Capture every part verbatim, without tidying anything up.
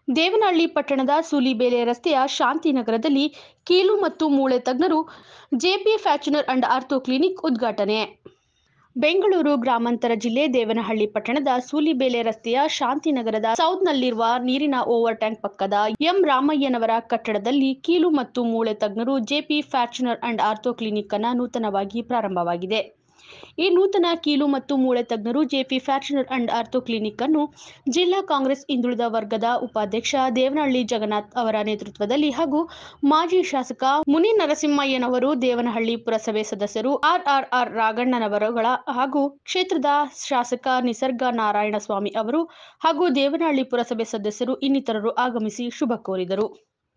ದೇವನಹಳ್ಳಿ ಪಟ್ಟಣದ ಸೂಲಿಬೇಲೆ ರಸ್ತೆಯ ಶಾಂತಿನಗರದಲ್ಲಿ ಕೀಲು ಮತ್ತು ಮೂಳೆ ತಜ್ಞರು JP fracture and ortho clinic ಉದ್ಘಾಟನೆ. ಬೆಂಗಳೂರು ಗ್ರಾಮಾಂತರ ಜಿಲ್ಲೆ ದೇವನಹಳ್ಳಿ ಪಟ್ಟಣದ ಸೂಲಿಬೇಲೆ ರಸ್ತೆಯ ಶಾಂತಿನಗರದ ಸೌತ್ನಲ್ಲಿರುವ ನೀರಿನ ಓವರ್ ಟ್ಯಾಂಕ್ ಪಕ್ಕದ ಎಂ ರಾಮಯ್ಯನವರ ಕಟ್ಟಡದಲ್ಲಿ ಕೀಲು ಮತ್ತು ಮೂಳೆ ತಜ್ಞರು JP fracture and ortho clinic ಅನ್ನು ನೂತನವಾಗಿ ಪ್ರಾರಂಭವಾಗಿದೆ. ಈ ನೂತನ ಕೀಲು ಮತ್ತು ಮೂಳೆ ತಜ್ಞರು JP fracture and ortho clinic ಅನ್ನು ಜಿಲ್ಲಾ ಕಾಂಗ್ರೆಸ್ ಹಿಂದುಳಿದ ವರ್ಗದ ಉಪಾಧ್ಯಕ್ಷ ದೇವನಹಳ್ಳಿ ಜಗನ್ನಾಥ್ ಅವರ ನೇತೃತ್ವದಲ್ಲಿ ಹಾಗೂ ಮಾಜಿ ಶಾಸಕ ಮುನಿ ನರಸಿಂಹಯ್ಯನವರು, ದೇವನಹಳ್ಳಿ ಪುರಸಭೆ ಸದಸ್ಯರು ಆರ್ ಆರ್ ಆರ್ ರಾಘಣ್ಣನವರುಗಳ ಹಾಗೂ ಕ್ಷೇತ್ರದ ಶಾಸಕ ನಿಸರ್ಗ ನಾರಾಯಣಸ್ವಾಮಿ ಅವರು ಹಾಗೂ ದೇವನಹಳ್ಳಿ ಪುರಸಭೆ ಸದಸ್ಯರು ಇನ್ನಿತರರು ಆಗಮಿಸಿ ಶುಭ ಕೋರಿದರು.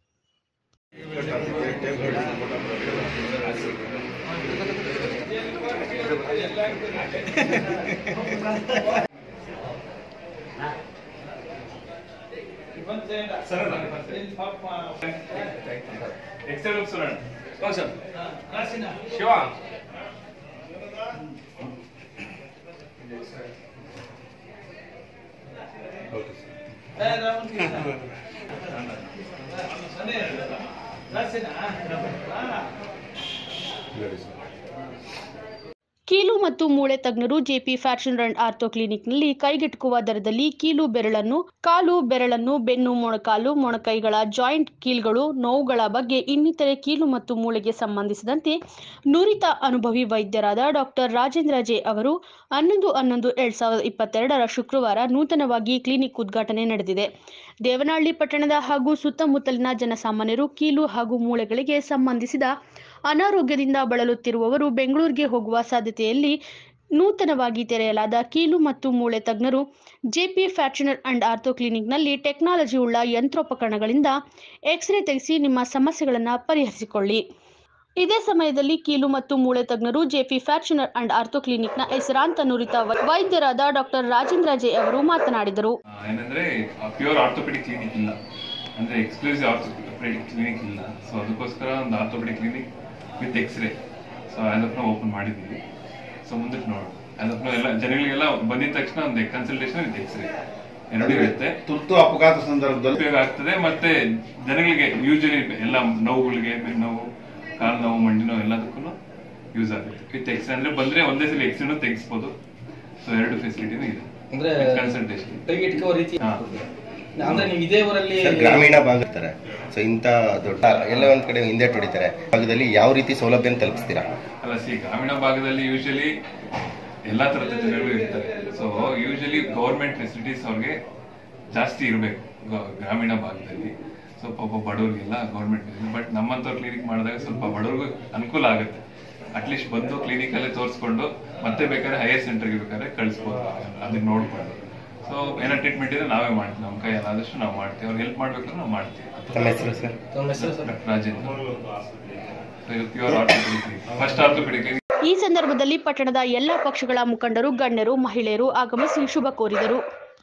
ಕೀಲು ಮತ್ತು ಮೂಳೆ ತಜ್ಞರು ಜೆಪಿ ಫ್ಯಾಕ್ಚರ್ ಅಂಡ್ ಆರ್ಥೋ ಕ್ಲಿನಿಕ್ನಲ್ಲಿ ಕೈಗೆಟುಕುವ ದರದಲ್ಲಿ ಕೀಲು ಬೆರಳನ್ನು, ಕಾಲು ಬೆರಳನ್ನು, ಬೆನ್ನು, ಮೊಣಕಾಲು, ಮೊಣಕೈಗಳ ಜಾಯಿಂಟ್, ಕೀಲ್ಗಳು, ನೋವುಗಳ ಬಗ್ಗೆ ಇನ್ನಿತರೆ ಕೀಲು ಮತ್ತು ಮೂಳೆಗೆ ಸಂಬಂಧಿಸಿದಂತೆ ನುರಿತ ಅನುಭವಿ ವೈದ್ಯರಾದ ಡಾಕ್ಟರ್ ರಾಜೇಂದ್ರ ಜೆ ಅವರು ಹನ್ನೊಂದು ಹನ್ನೊಂದು ಎರಡ್ ಸಾವಿರದ ಇಪ್ಪತ್ತೆರಡರ ಶುಕ್ರವಾರ ನೂತನವಾಗಿ ಕ್ಲಿನಿಕ್ ಉದ್ಘಾಟನೆ ನಡೆದಿದೆ. ದೇವನಹಳ್ಳಿ ಪಟ್ಟಣದ ಹಾಗೂ ಸುತ್ತಮುತ್ತಲಿನ ಜನಸಾಮಾನ್ಯರು ಕೀಲು ಹಾಗೂ ಮೂಳೆಗಳಿಗೆ ಸಂಬಂಧಿಸಿದ ಅನಾರೋಗ್ಯದಿಂದ ಬಳಲುತ್ತಿರುವವರು ಬೆಂಗಳೂರಿಗೆ ಹೋಗುವ ಸಾಧ್ಯತೆಯಲ್ಲಿ ನೂತನವಾಗಿ ತೆರೆಯಲಾದ ಕೀಲು ಮತ್ತು ಮೂಳೆ ತಜ್ಞರು ಜೆಪಿ ಫ್ಯಾಕ್ಚರ್ ಅಂಡ್ ಆರ್ಥೋ ಕ್ಲಿನಿಕ್ನಲ್ಲಿ ಟೆಕ್ನಾಲಜಿ ಉಳ್ಳ ಯಂತ್ರೋಪಕರಣಗಳಿಂದ ಎಕ್ಸ್ರೇ ತೆಗೆಸಿ ನಿಮ್ಮ ಸಮಸ್ಯೆಗಳನ್ನು ಪರಿಹರಿಸಿಕೊಳ್ಳಿ. ಇದೇ ಸಮಯದಲ್ಲಿ ಕೀಲು ಮತ್ತು ಮೂಳೆ ತಜ್ಞರು ಜೆಪಿ ಫ್ಯಾಕ್ಚರ್ ಅಂಡ್ ಆರ್ಥೋ ಕ್ಲಿನಿಕ್ನ ಹೆಸರಾಂತ ನುರಿತ ವೈದ್ಯರಾದ ಡಾಕ್ಟರ್ ರಾಜೇಂದ್ರ ಜೆ ಅವರು ಮಾತನಾಡಿದರು. ಏನಂದ್ರೆ ಪ್ಯೂರ್ ಆರ್ಥೋಪೆಡಿಕ್ ಕ್ಲಿನಿಕ್ ಇಲ್ಲ, ಅಂದ್ರೆ ಎಕ್ಸ್ಕ್ಲೂಸಿವ್ ಆರ್ಥೋಪೆಡಿಕ್ ಕ್ಲಿನಿಕ್ ಇಲ್ಲ. ಸೊ ಅದಕ್ಕೋಸ್ಕರ ಒಂದು orthopedic clinic with x-ray so as of ನಾವು ಓಪನ್ ಮಾಡಿದ್ದೀವಿ. ಸೊ ಮುಂದಕ್ಕೆ ನೋಡೋಣ. ಆಸ್ ಆಫ್ ನಾವು ಎಲ್ಲ ಜನಗಳಿಗೆಲ್ಲ ಬಂದಿದ ತಕ್ಷಣ ಒಂದು ಕನ್ಸಲ್ಟೇಷನ್ ವಿತ್ ಎಕ್ಸ್ರೇ ಎರಡು ಇರುತ್ತೆ. ತುರ್ತು ಅಪಘಾತ ಸಂದರ್ಭದಲ್ಲಿ ಉಪಯೋಗ ಆಗ್ತದೆ. ಮತ್ತೆ ಜನಗಳಿಗೆ ಯೂಶಲಿ ಎಲ್ಲ ನೋವುಗಳಿಗೆ, ನೋವು, ಕಾಲು ನೋವು, ಮಂಡಿ ನೋವು ಎಲ್ಲದಕ್ಕೂ ಯೂಸ್ ಆಗುತ್ತೆ ವಿತ್ ಎಕ್ಸ್ರೇ. ಅಂದ್ರೆ ಬಂದ್ರೆ ಒಂದೇ ಸಲ ಎಕ್ಸ್ರೇನು ತೆಗಿಸ್ಬೋದು. ಸೊ ಎರಡು ಫೆಸಿಲಿಟಿನೂ ಇದೆ. ಅಂದ್ರೆ ಕನ್ಸಲ್ಟೇಷನ್ ಕೈಗೆಟುಕುವ ರೀತಿ. ಅಂದ್ರೆ ನೀವು ಇದೇ ಊರಲ್ಲಿ ಗ್ರಾಮೀಣ ಭಾಗ ಇರ್ತಾರೆ. ಸೊ ಇಂತ ದೊಡ್ಡ ಎಲ್ಲ ಒಂದ್ ಕಡೆ ಹಿಂದೆ ಹೊಡಿತಾರೆ ಭಾಗದಲ್ಲಿ ಯಾವ ರೀತಿ ಸೌಲಭ್ಯ ತಲುಪಿಸ್ತೀರಾ? ಅಲ್ಲ ಸಿ ಗ್ರಾಮೀಣ ಭಾಗದಲ್ಲಿ ಯೂಶಲಿ ಎಲ್ಲಾ ತರದ ಜನಗಳು ಇರ್ತಾರೆ. ಸೊ ಯೂಶಲಿ ಗವರ್ಮೆಂಟ್ ಫೆಸಿಲಿಟೀಸ್ ಅವ್ರಿಗೆ ಜಾಸ್ತಿ ಇರಬೇಕು ಗ್ರಾಮೀಣ ಭಾಗದಲ್ಲಿ. ಸೊ ಪಾಪ ಬಡವರಿಗೆಲ್ಲ ಗೌರ್ಮೆಂಟ್. ಬಟ್ ನಮ್ಮಂತವ್ರು ಕ್ಲಿನಿಕ್ ಮಾಡಿದಾಗ ಸ್ವಲ್ಪ ಬಡವ್ರಿಗೂ ಅನುಕೂಲ ಆಗುತ್ತೆ. ಅಟ್ಲೀಸ್ಟ್ ಬಂದು ಕ್ಲಿನಿಕ್ ಅಲ್ಲೇ ತೋರಿಸ್ಕೊಂಡು ಮತ್ತೆ ಬೇಕಾದ್ರೆ ಹೈಯರ್ ಸೆಂಟರ್ಗೆ ಬೇಕಾದ್ರೆ ಕಳಿಸ್ಬೋದು, ಅದನ್ನ ನೋಡ್ಕೊಂಡು. ಸೊ ಏನೋ ಟ್ರೀಟ್ಮೆಂಟ್ ಇದೆ ನಾವೇ ಮಾಡ್ತೀವಿ, ನಮ್ಮ ಕೈ ಆದಷ್ಟು ನಾವು ಮಾಡ್ತೀವಿ. ಅವ್ರು ಹೆಲ್ಪ್ ಮಾಡ್ಬೇಕಾದ್ರೆ ನಾವು ಮಾಡ್ತೀವಿ. Rajendra, pure orthopedic first orthopedic. ಈ ಸಂದರ್ಭದಲ್ಲಿ ಪಟ್ಟಣದ ಎಲ್ಲ ಪಕ್ಷಗಳ ಮುಖಂಡರು, ಗಣ್ಯರು, ಮಹಿಳೆಯರು ಆಗಮಿಸಿ ಶುಭ ಕೋರಿದರು.